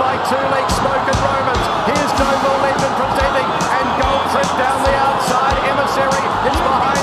by Two League Smoke and Romans. Here's Dover Legend presenting, and Gold Trip down the outside. Emissary is behind